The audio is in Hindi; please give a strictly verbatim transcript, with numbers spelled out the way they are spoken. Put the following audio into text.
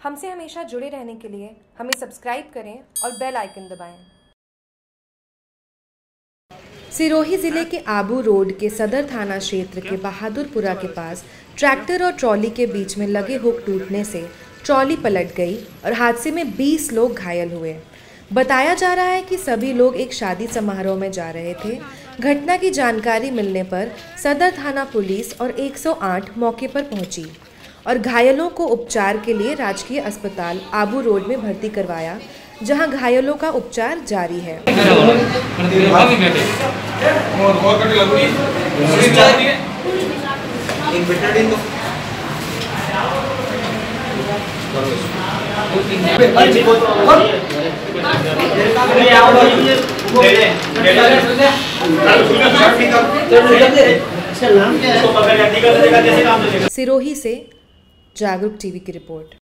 हमसे हमेशा जुड़े रहने के लिए हमें सब्सक्राइब करें और बेल आइकन दबाएं। सिरोही जिले के आबू रोड के सदर थाना क्षेत्र के बहादुरपुरा के पास ट्रैक्टर और ट्रॉली के बीच में लगे हुक टूटने से ट्रॉली पलट गई और हादसे में बीस लोग घायल हुए। बताया जा रहा है कि सभी लोग एक शादी समारोह में जा रहे थे। घटना की जानकारी मिलने पर सदर थाना पुलिस और एक सौ आठ मौके पर पहुंची और घायलों को उपचार के लिए राजकीय अस्पताल आबू रोड में भर्ती करवाया, जहां घायलों का उपचार जारी है। सिरोही से जागरूक टीवी की रिपोर्ट।